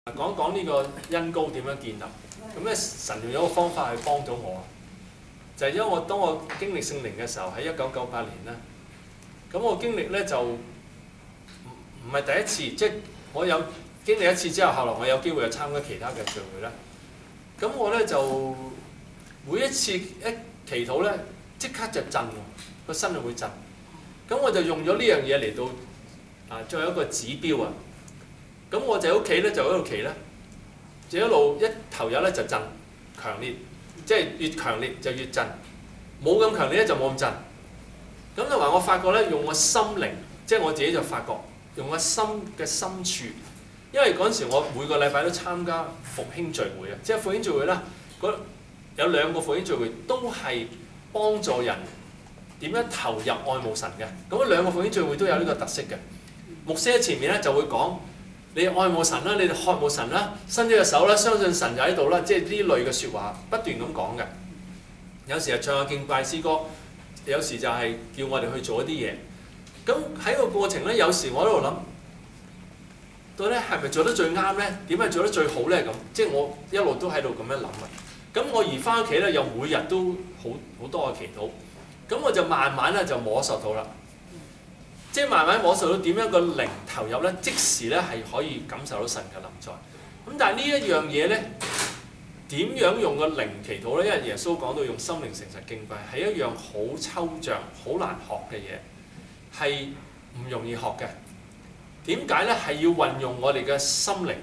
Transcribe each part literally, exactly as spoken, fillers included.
講講呢個恩膏點樣建立，咁咧神用咗個方法去幫到我，就係、是、因為我當我經歷聖靈嘅時候，喺一九九八年啦，咁我經歷咧就唔唔係第一次，即係我有經歷一次之後，後來我有機會去參加其他嘅聚會啦。咁我咧就每一次一祈禱咧，即刻就震喎，個身就會震。咁我就用咗呢樣嘢嚟到啊，作為一個指標啊。咁我就喺屋企咧，就喺度祈咧，就一路一投入咧就震，強烈，即係越強烈就越震，冇咁強烈咧就冇咁震。咁同埋我發覺咧，用我心靈，即係我自己就發覺，用我心嘅深處，因為嗰陣時我每個禮拜都參加復興聚會啊，即係復興聚會啦，有兩個復興聚會都係幫助人點樣投入愛慕神嘅。咁兩個復興聚會都有呢個特色嘅，牧師喺前面咧就會講。你愛慕神啦，你哋渴慕神啦，伸咗隻手啦，相信神就喺度啦，即係呢類嘅説話不斷咁講嘅。有時係唱下敬拜詩歌，有時就係叫我哋去做一啲嘢。咁喺個過程咧，有時我喺度諗，到底係咪做得最啱咧？點係做得最好咧？咁即係我一路都喺度咁樣諗啊。咁我而翻屋企咧，又每日都好好多嘅祈禱。咁我就慢慢咧就摸索到啦。即係慢慢摸索到點樣個靈投入咧，即時咧係可以感受到神嘅臨在。咁但係呢一樣嘢咧，點樣用個靈祈禱咧？因為耶穌講到用心靈誠實敬拜係一樣好抽象、好難學嘅嘢，係唔容易學嘅。點解咧？係要運用我哋嘅心靈，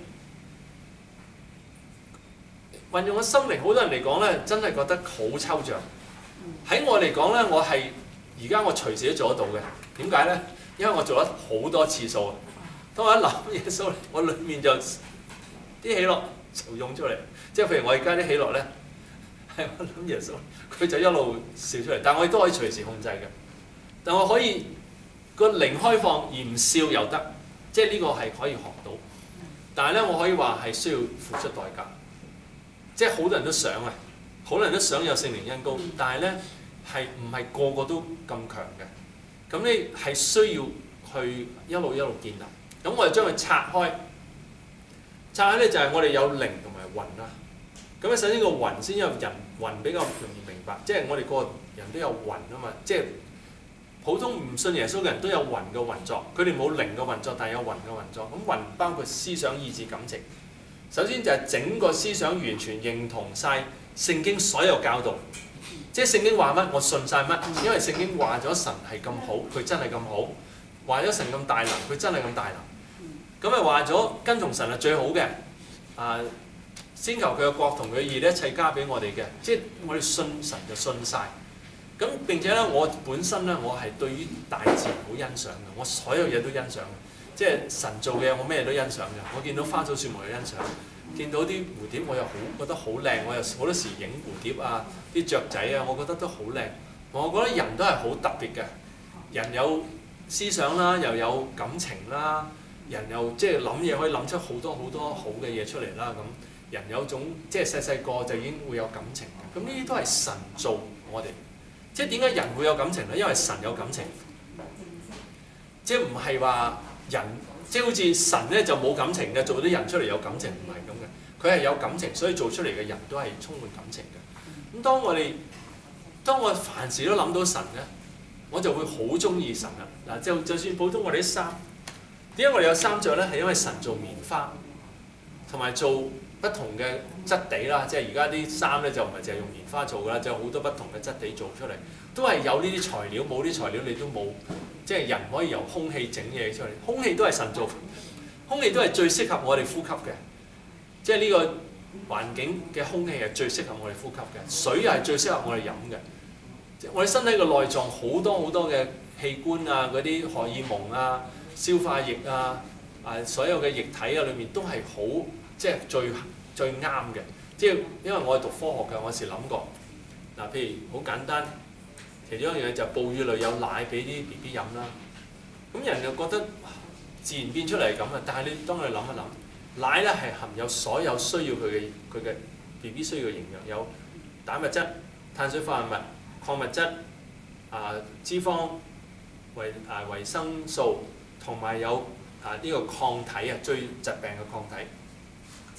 運用個心靈。好多人嚟講咧，真係覺得好抽象。喺我嚟講咧，我係而家我隨時都做得到嘅。點解咧？因為我做咗好多次數，當我一諗耶穌，我裏面就啲喜樂就湧出嚟。即係譬如我而家啲喜樂咧，係我諗耶穌，佢就一路笑出嚟。但我亦都可以隨時控制嘅。但我可以個靈開放而唔笑又得，即係呢個係可以學到。但係咧，我可以話係需要付出代價。即係好多人都想啊，好多人都想有聖靈恩膏，但係咧係唔係個個都咁強嘅。咁你係需要去一路一路建立，咁我哋將佢拆開，拆開咧就係我哋有靈同埋魂啦。咁咧首先個魂先，因為人魂比較容易明白，即係我哋個人都有魂啊嘛，即係普通唔信耶穌嘅人都有魂嘅運作，佢哋冇靈嘅運作，但係有魂嘅運作。咁魂包括思想、意志、感情。首先就係整個思想完全認同晒聖經所有教導。即係聖經話乜，我信晒乜，因為聖經話咗神係咁好，佢真係咁好；話咗神咁大能，佢真係咁大能。咁咪話咗跟從神係最好嘅。啊，先求佢嘅國同佢嘅義咧，一切加俾我哋嘅。即係我哋信神就信晒。咁並且咧，我本身咧，我係對於大自然好欣賞嘅，我所有嘢都欣賞嘅。即係神做嘅嘢，我咩都欣賞嘅。我見到花草樹木又欣賞。見到啲蝴蝶我又好覺得好靚，我又好多時影蝴蝶啊，啲雀仔啊，我覺得都好靚。我覺得人都係好特別嘅，人有思想啦，又有感情啦，人又即係諗嘢可以諗出好多好多好嘅嘢出嚟啦。咁人有種即係細細個就已經會有感情嘅。咁呢啲都係神做我哋。即係點解人會有感情咧？因為神有感情，即係唔係話人。即係好似神咧就冇感情嘅，做啲人出嚟有感情，唔係咁嘅。佢係有感情，所以做出嚟嘅人都係充滿感情嘅。咁當我哋當我凡事都諗到神咧，我就會好中意神啦。嗱，就就算普通我哋啲衫，點解我哋有衫着咧？係因為神做棉花，同埋做不同嘅質地啦。即係而家啲衫咧就唔係淨係用棉花做㗎啦，就有好多不同嘅質地做出嚟，都係有呢啲材料。冇啲材料你都冇。即係人可以由空氣整嘢出嚟，空氣都係神做，空氣都係最適合我哋呼吸嘅。即係呢個環境嘅空氣係最適合我哋呼吸嘅，水又係最適合我哋飲嘅。即係我哋身體嘅內臟好多好多嘅器官啊，嗰啲荷爾蒙啊、消化液啊、啊所有嘅液體啊，裏面都係好即係最最啱嘅。即係因為我係讀科學嘅，我有時諗過嗱，譬如好簡單。其中一樣嘢就係哺乳類有奶俾啲 B B 飲啦，咁人又覺得自然變出嚟咁啊！但係你當你諗一諗，奶咧係含有所有需要佢嘅佢嘅 B B 需要嘅營養，有蛋白質、碳水化合物、礦物質、啊脂肪、維啊維生素，同埋有啊呢個抗體啊，追疾病嘅抗體。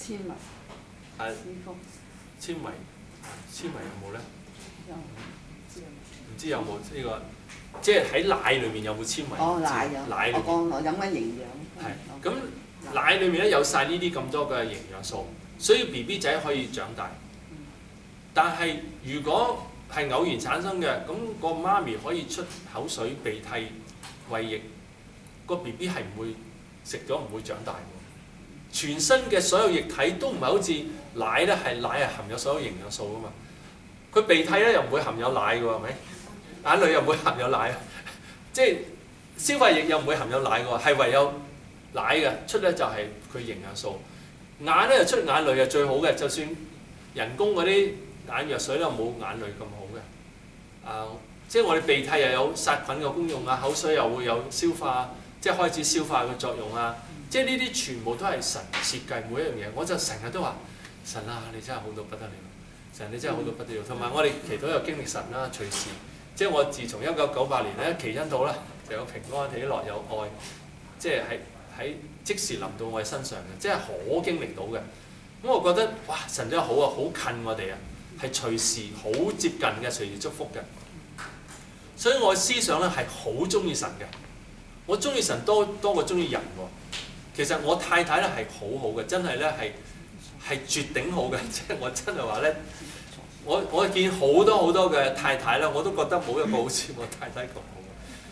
纖維， 係師傅纖維，纖維有冇咧？ 有唔知有冇呢個？即係喺奶裏面有冇纖維？ 哦，奶有， 奶裏面我講我飲緊營養。 係咁，奶裏面咧有晒呢啲咁多嘅營養素，所以 B B 仔可以長大。但係如果係偶然產生嘅，咁個媽咪可以出口水、鼻涕、胃液，個 B B 係唔會食咗唔會長大喎。全身嘅所有液體都唔係好似奶咧，係奶係含有所有營養素噶嘛。佢鼻涕咧又唔會含有奶嘅喎，係咪？眼淚又唔會含有奶，即係消化液又唔會含有奶嘅喎，係唯有奶嘅出咧就係佢營養素。眼咧就出眼淚係最好嘅，就算人工嗰啲眼藥水咧冇眼淚咁好嘅。啊，即係我哋鼻涕又有殺菌嘅功用啊，口水又會有消化，即係開始消化嘅作用啊。即係呢啲全部都係神設計每一樣嘢，我就成日都話神啊，你真係好到不得了，神你真係好到不得了。同埋我哋祈禱有經歷神啦，隨時。即係我自從一九九八年咧，祈恩到咧就有平安喜樂有愛，即係喺喺即時臨到我哋身上嘅，即係可經歷到嘅。咁我覺得哇，神真係好啊，好近我哋啊，係隨時好接近嘅，隨時祝福嘅。所以我嘅思想咧係好中意神嘅，我中意神多多過中意人喎。其實我太太咧係好好嘅，真係咧係係絕頂好嘅，即係我真係話咧。我我見好多好多嘅太太啦，我都覺得冇一個好似我太太咁好。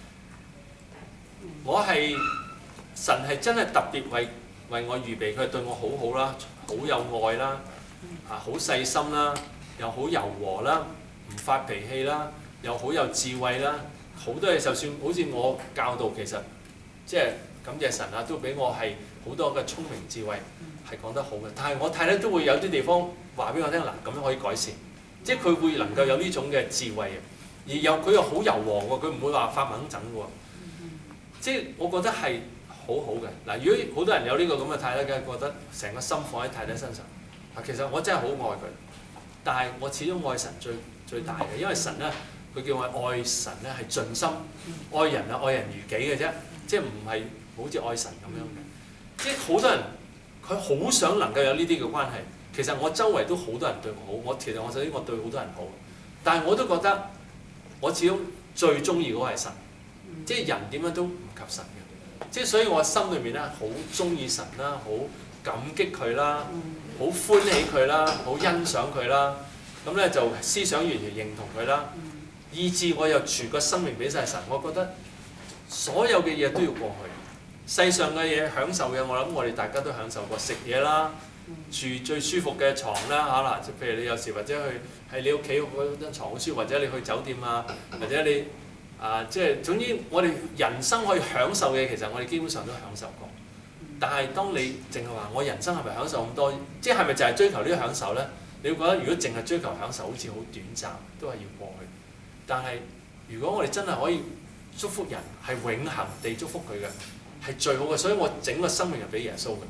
我係神係真係特別為為我預備，佢係對我好好啦，好有愛啦，啊好細心啦，又好柔和啦，唔發脾氣啦，又好有智慧啦，好多嘢就算好似我教導，其實即係感謝神啊，都俾我係好多嘅聰明智慧係講得好嘅。但係我太太都會有啲地方話俾我聽，嗱咁樣可以改善。即係佢會能夠有呢種嘅智慧嘅，而又佢又好柔和喎，佢唔會話發猛整喎。即係我覺得係好好嘅。嗱，如果好多人有呢個咁嘅太太，梗係覺得成個心放喺太太身上。啊，其實我真係好愛佢，但係我始終愛神最最大嘅，因為神咧，佢叫我愛神咧係盡心，愛人啊愛人如己嘅啫，即係唔係好似愛神咁樣嘅。即係好多人佢好想能夠有呢啲嘅關係。其實我周圍都好多人對我好，我其實我首先我對好多人好，但係我都覺得我始終最中意嗰個係神，即係人點樣都唔及神嘅，即係所以我心裏面咧好中意神啦，好感激佢啦，好歡喜佢啦，好欣賞佢啦，咁咧就思想完全認同佢啦，以至我又全個生命俾晒神，我覺得所有嘅嘢都要過去，世上嘅嘢享受嘅，我諗我哋大家都享受過，食嘢啦。住最舒服嘅床啦嚇嗱，譬如你有時或者去喺你屋企嗰張牀好舒服，或者你去酒店啊，或者你啊即係總之我哋人生可以享受嘅，其實我哋基本上都享受過。但係當你淨係話我人生係咪享受咁多，即係係咪就係追求呢個享受咧？你會覺得如果淨係追求享受，好似好短暫，都係要過去。但係如果我哋真係可以祝福人，係永恆地祝福佢嘅，係最好嘅。所以我整個生命係俾耶穌嘅。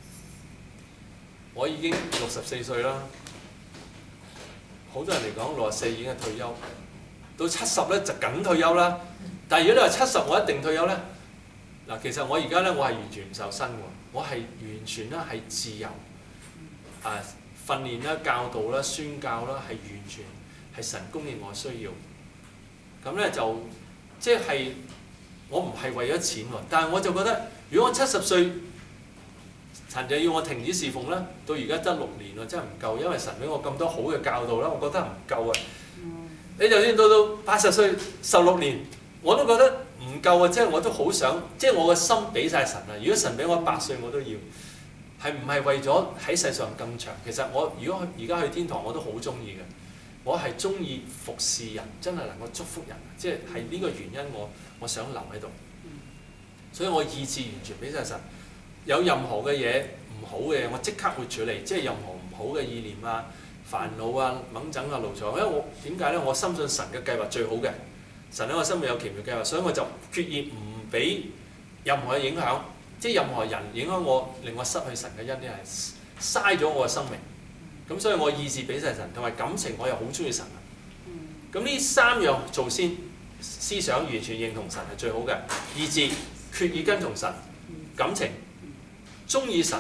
我已經六十四歲啦，好多人嚟講六十四已經係退休，到七十咧就梗退休啦。但係如果你話七十我一定退休咧，嗱其實我而家咧我係完全唔受薪喎，我係完全咧係自由，啊訓練啦、教導啦、宣教啦，係完全係神供應我需要。咁咧就即係我唔係為咗錢喎，但係我就覺得如果我七十歲，神就要我停止侍奉啦，到而家得六年喎，真係唔夠，因為神俾我咁多好嘅教導啦，我覺得唔夠啊！你就算到到八十歲十六年，我都覺得唔夠啊！即係我都好想，即係我個心俾晒神啊！如果神俾我百歲，我都要，係唔係為咗喺世上咁長？其實我如果而家去天堂，我都好中意嘅。我係中意服侍人，真係能夠祝福人，即係係呢個原因我，我我想留喺度，所以我意志完全俾晒神。有任何嘅嘢唔好嘅嘢，我即刻會處理，即係任何唔好嘅意念啊、煩惱啊、掹整啊、勞嘈。因為我點解咧？我深信神嘅計劃最好嘅，神喺我心裏有奇妙計劃，所以我就決意唔俾任何嘅影響，即係任何人影響我，令我失去神嘅恩典，係嘥咗我嘅生命。咁所以我意志俾晒神，同埋感情我又好中意神啊。咁呢三樣做先，思想完全認同神係最好嘅，意志決意跟從神，感情。中意神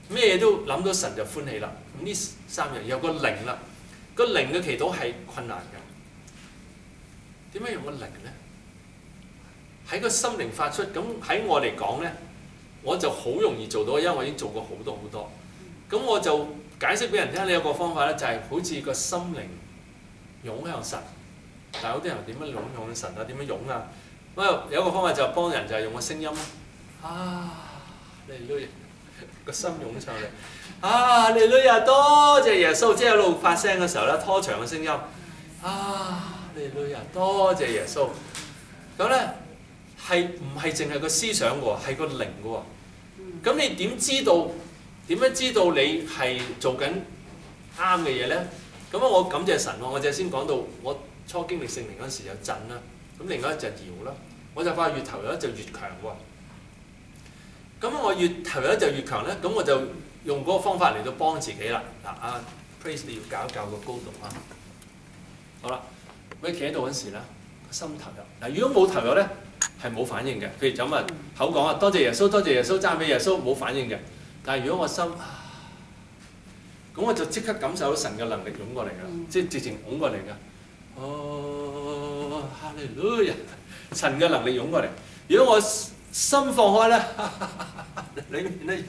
咩嘢都諗到神就歡喜啦。咁呢三樣有個靈啦，個靈嘅祈禱係困難嘅。點解用個靈咧？喺個心靈發出，咁喺我嚟講咧，我就好容易做到，因為我已經做過好多好多。咁我就解釋俾人聽，你有個方法咧，就係好似個心靈湧向神。但係有啲人點樣湧向神啊？點樣湧啊？咁有一個方法就係幫人，就係用個聲音咯。啊，你女個心湧上嚟。啊，你女啊，多謝耶穌！即係一路發聲嘅時候咧，拖長嘅聲音。啊，你女啊，多謝耶穌！咁咧。係唔係淨係個思想喎？係個靈嘅喎。咁你點知道？點樣知道你係做緊啱嘅嘢咧？咁啊，我感謝神喎。我就先講到我初經歷聖靈嗰陣時有震啦，咁另外一隻搖啦，我就發覺越投入咧就越強喎。咁我越投入咧就越強咧，咁我就用嗰個方法嚟到幫自己啦。嗱，阿 Praise 你要搞一搞個高度啊。好啦，咁企喺度嗰陣時咧，心投入。嗱，如果冇投入咧，係冇反應嘅，譬如咁啊，口講啊，多謝耶穌，多謝耶穌，讚美耶穌，冇反應嘅。但係如果我心，咁我就即刻感受到神嘅能力湧過嚟㗎，即係直情湧過嚟㗎。哦，哈利路亞，神嘅能力湧過嚟。如果我心放開咧，裏面咧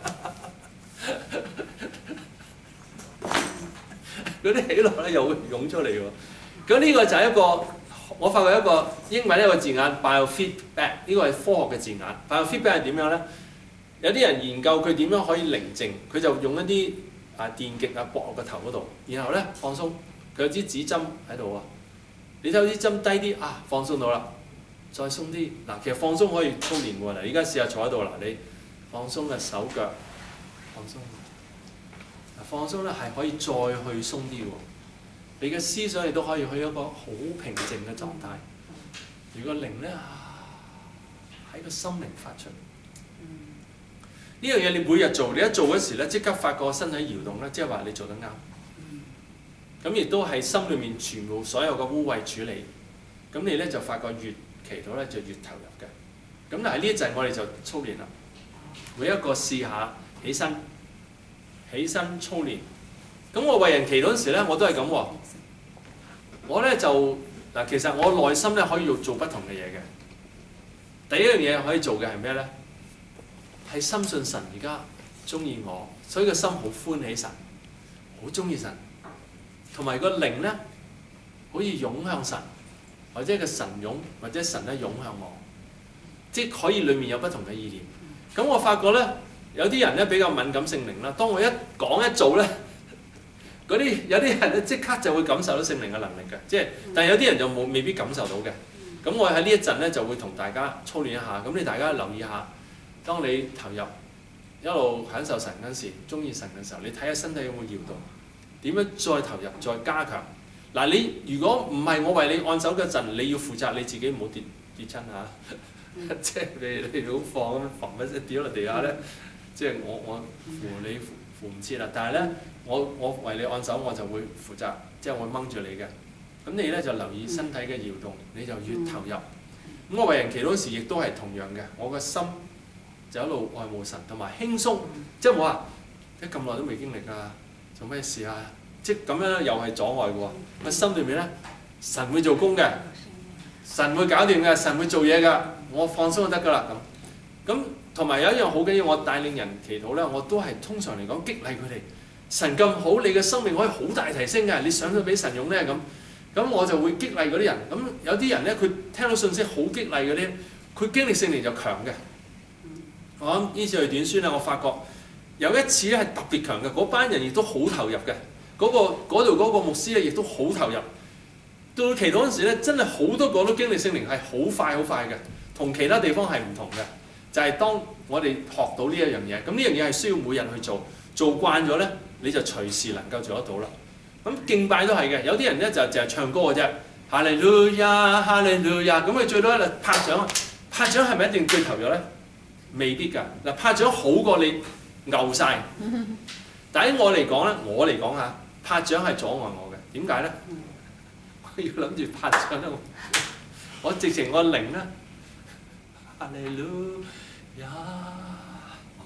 有嗰啲喜樂咧又會湧出嚟喎。咁呢個就係一個。我發覺一個英文一個字眼 biofeedback， 呢個係科學嘅字眼。biofeedback 係點樣咧？有啲人研究佢點樣可以寧靜，佢就用一啲啊電極啊駁落個頭嗰度，然後咧放鬆。佢有支指針喺度喎，你睇到啲針低啲啊，放鬆到啦，再鬆啲。嗱，其實放鬆可以操練喎。嗱，而家試下坐喺度啦，你放鬆嘅手腳，放鬆。嗱，放鬆咧係可以再去鬆啲喎。你嘅思想亦都可以去一個好平靜嘅狀態。如果靈咧喺個心靈發出，呢樣嘢你每日做，你一做嗰時咧，即刻發覺身體搖動咧，即係話你做得啱。咁亦都係心裏面全部所有嘅污穢處理。咁你咧就發覺越祈禱咧就越投入嘅。咁但係呢一陣我哋就操練啦，每一個試下起身，起身操練。咁我為人祈禱嗰時咧，我都係咁喎。我咧就嗱，其實我內心咧可以做不同嘅嘢嘅。第一樣嘢可以做嘅係咩咧？係深信神而家中意我，所以個心好歡喜神，好中意神，同埋個靈咧可以湧向神，或者個神湧，或者神咧湧向我，即係可以裡面有不同嘅意念。咁我發覺咧，有啲人咧比較敏感聖靈啦，當我一講一做咧。嗰啲有啲人咧即刻就會感受到聖靈嘅能力嘅，即係，但係有啲人就冇未必感受到嘅。咁我喺呢一陣咧就會同大家操練一下，咁你大家留意下，當你投入一路享受神嗰時，中意神嘅時候，你睇下身體有冇搖動，點樣再投入再加強。嗱，你如果唔係我為你按手嗰陣，你要負責你自己唔好跌跌親嚇，即係你你好放咁樣浮一聲跌落地下咧，即係我我扶你扶扶唔切啦，但係咧。我我為你按手，我就會負責，即係我會掹住你嘅。咁你咧就留意身體嘅搖動，你就越投入。咁我為人祈禱時，亦都係同樣嘅。我個心就一路愛慕神，同埋輕鬆，即係我話，你咁耐都未經歷啊，做咩事啊？即係咁樣又係阻礙嘅喎。個心裏面咧，神會做工嘅，神會搞掂嘅，神會做嘢㗎。我放鬆就得㗎啦咁。咁同埋有一樣好緊要，我帶領人祈禱咧，我都係通常嚟講激勵佢哋。神咁好，你嘅生命可以好大提升嘅。你想到俾神用咧咁，咁我就會激勵嗰啲人。咁有啲人咧，佢聽到信息好激勵嗰啲，佢經歷聖靈就強嘅。我諗呢次去短宣咧，我發覺有一次咧係特別強嘅，嗰班人亦都好投入嘅。嗰、嗰個嗰度嗰個牧師咧亦都好投入。到祈禱嗰陣時咧，真係好多個都經歷聖靈係好快好快嘅，同其他地方係唔同嘅。就係、係、當我哋學到呢一樣嘢，咁呢樣嘢係需要每日去做，做慣咗咧。你就隨時能夠做得到啦。咁敬拜都係嘅，有啲人咧就淨係唱歌嘅啫，哈利路亞，哈利路亞，咁佢最多喺度拍掌，拍掌係咪一定最投入咧？未必㗎。嗱，拍掌好過你牛晒。但喺我嚟講咧，我嚟講嚇，拍掌係阻礙我嘅。點解咧？我要諗住拍掌咧，我直情我靈咧，哈利路亞。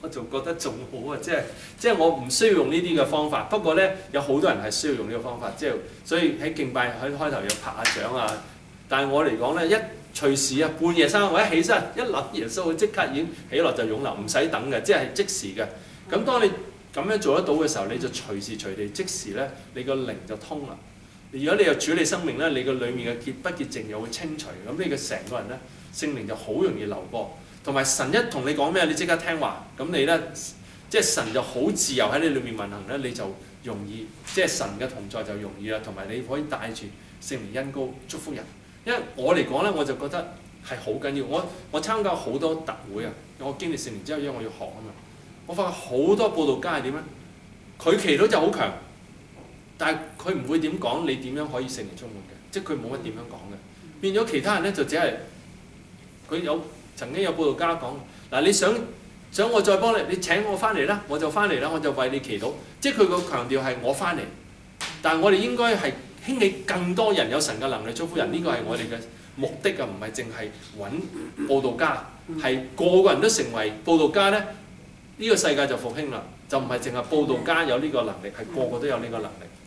我就覺得仲好啊！即係即係我唔需要用呢啲嘅方法。不過咧，有好多人係需要用呢個方法，即係所以喺敬拜喺開頭要拍下掌啊。但係我嚟講咧，一隨時啊，半夜三更一起身，一諗耶穌，即刻已經喜樂就湧流，唔使等嘅，即係即時嘅。咁當你咁樣做得到嘅時候，你就隨時隨地即時咧，你個靈就通啦。如果你又處理生命咧，你個裡面嘅潔不潔淨又會清除，咁你嘅成個人咧，聖靈就好容易流過。同埋神一同你講咩，你即刻聽話，咁你咧即係神就好自由喺你裏面運行咧，你就容易即係神嘅同在就容易啦。同埋你可以帶住聖靈恩膏祝福人。因為我嚟講咧，我就覺得係好緊要。我我參加好多特會啊，我經歷聖靈之後，因為我要學啊嘛，我發覺好多佈道家係點咧？佢祈禱就好強，但係佢唔會點講你點樣可以聖靈充滿嘅，即係佢冇乜點樣講嘅。變咗其他人咧就只係佢有曾經有佈道家講嗱，你想想我再幫你，你請我翻嚟啦，我就翻嚟啦，我就為你祈禱。即係佢個強調係我翻嚟，但係我哋應該係興起更多人有神嘅能力祝福人，呢個係我哋嘅目的啊，唔係淨係揾佈道家，係個個人都成為佈道家咧，呢個世界就復興啦，就唔係淨係佈道家有呢個能力，係個個都有呢個能力。